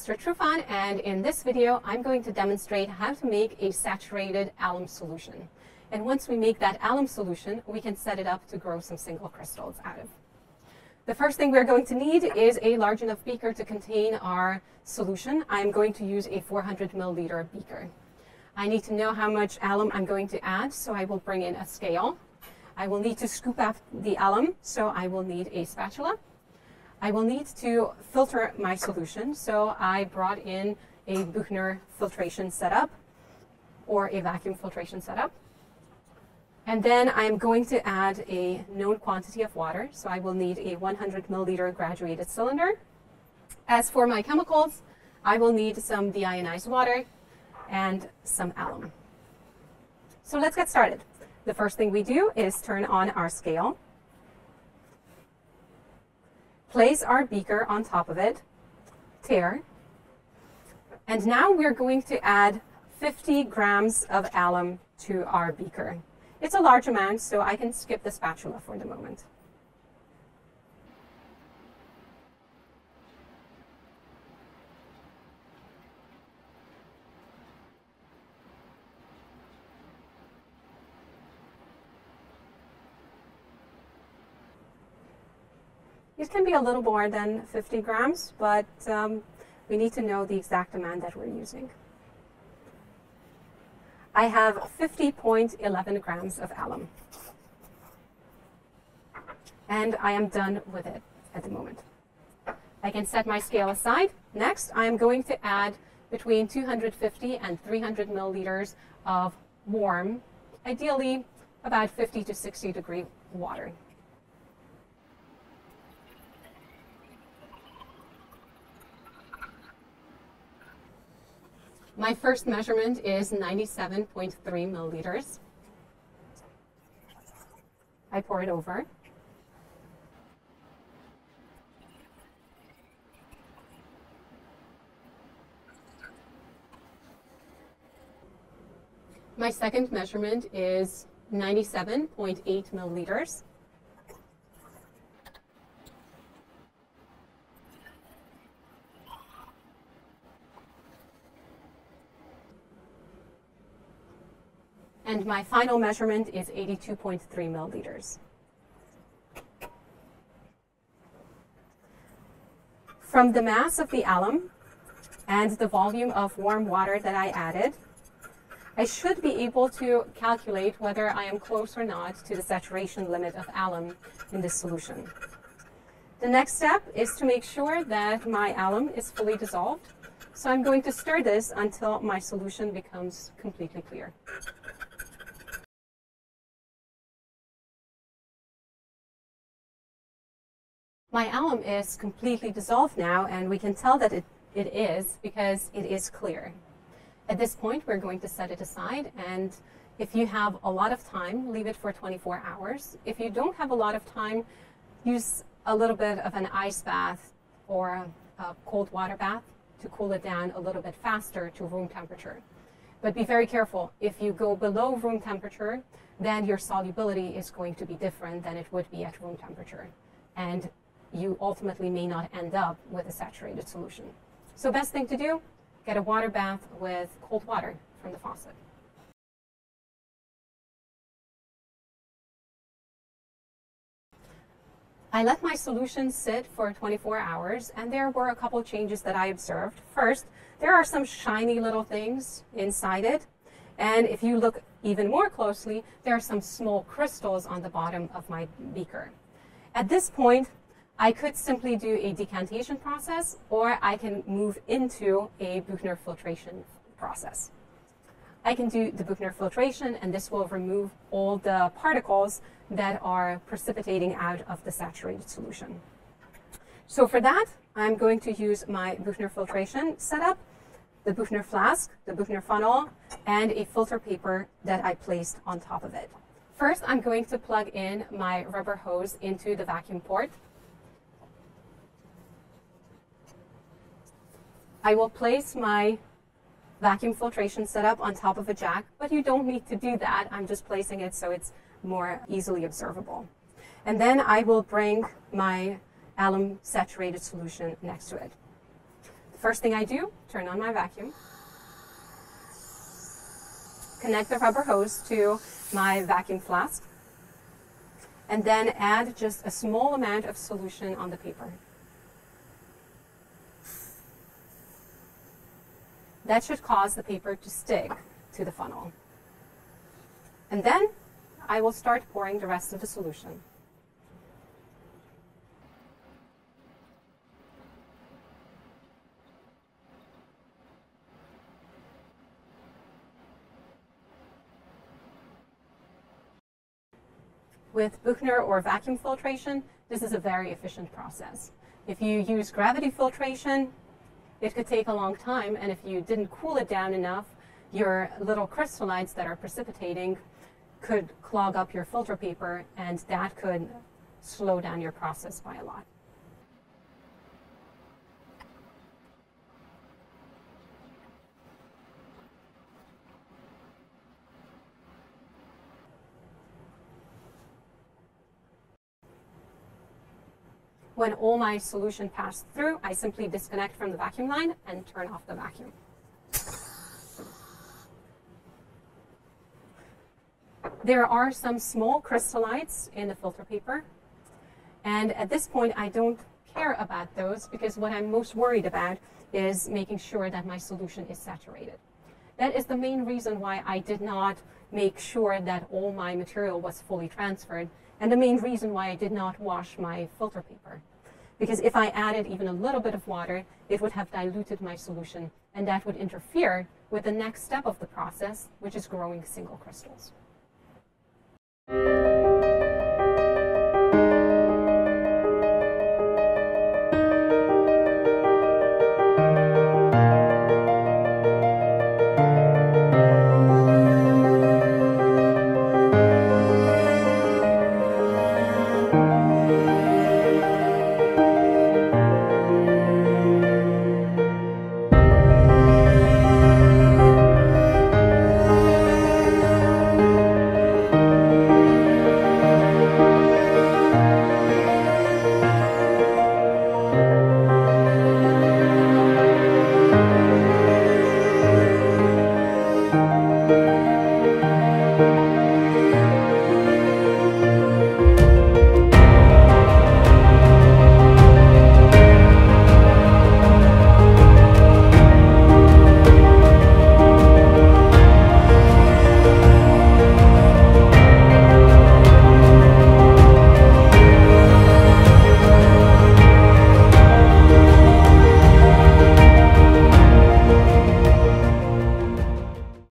Esther Trufan, and in this video I'm going to demonstrate how to make a saturated alum solution. And once we make that alum solution, we can set it up to grow some single crystals out of. The first thing we're going to need is a large enough beaker to contain our solution. I'm going to use a 400 milliliter beaker. I need to know how much alum I'm going to add, so I will bring in a scale. I will need to scoop out the alum, so I will need a spatula. I will need to filter my solution, so I brought in a Buchner filtration setup or a vacuum filtration setup. And then I'm going to add a known quantity of water, so I will need a 100 milliliter graduated cylinder. As for my chemicals, I will need some deionized water and some alum. So let's get started. The first thing we do is turn on our scale. Place our beaker on top of it, tare, and now we're going to add 50 grams of alum to our beaker. It's a large amount, so I can skip the spatula for the moment. It can be a little more than 50 grams, but we need to know the exact amount that we're using. I have 50.11 grams of alum. And I am done with it at the moment. I can set my scale aside. Next, I am going to add between 250 and 300 milliliters of warm, ideally about 50 to 60 degree water. My first measurement is 97.3 milliliters. I pour it over. My second measurement is 97.8 milliliters. And my final measurement is 82.3 milliliters. From the mass of the alum and the volume of warm water that I added, I should be able to calculate whether I am close or not to the saturation limit of alum in this solution. The next step is to make sure that my alum is fully dissolved. So I'm going to stir this until my solution becomes completely clear. My alum is completely dissolved now, and we can tell that it is because it is clear. At this point, we're going to set it aside, and if you have a lot of time, leave it for 24 hours. If you don't have a lot of time, use a little bit of an ice bath or a cold water bath to cool it down a little bit faster to room temperature. But be very careful. If you go below room temperature, then your solubility is going to be different than it would be at room temperature. And you ultimately may not end up with a saturated solution. So best thing to do, get a water bath with cold water from the faucet. I let my solution sit for 24 hours, and there were a couple changes that I observed. First, there are some shiny little things inside it, and if you look even more closely, there are some small crystals on the bottom of my beaker. At this point, I could simply do a decantation process, or I can move into a Buchner filtration process. I can do the Buchner filtration, and this will remove all the particles that are precipitating out of the saturated solution. So for that, I'm going to use my Buchner filtration setup, the Buchner flask, the Buchner funnel, and a filter paper that I placed on top of it. First, I'm going to plug in my rubber hose into the vacuum port. I will place my vacuum filtration setup on top of a jack, but you don't need to do that. I'm just placing it so it's more easily observable. And then I will bring my alum saturated solution next to it. The first thing I do, turn on my vacuum, connect the rubber hose to my vacuum flask, and then add just a small amount of solution on the paper. That should cause the paper to stick to the funnel. And then I will start pouring the rest of the solution. With Buchner or vacuum filtration, this is a very efficient process. If you use gravity filtration, it could take a long time, and if you didn't cool it down enough, your little crystallites that are precipitating could clog up your filter paper, and that could slow down your process by a lot. When all my solution passed through, I simply disconnect from the vacuum line and turn off the vacuum. There are some small crystallites in the filter paper, and at this point I don't care about those because what I'm most worried about is making sure that my solution is saturated. That is the main reason why I did not make sure that all my material was fully transferred, and the main reason why I did not wash my filter paper. Because if I added even a little bit of water, it would have diluted my solution, and that would interfere with the next step of the process, which is growing single crystals.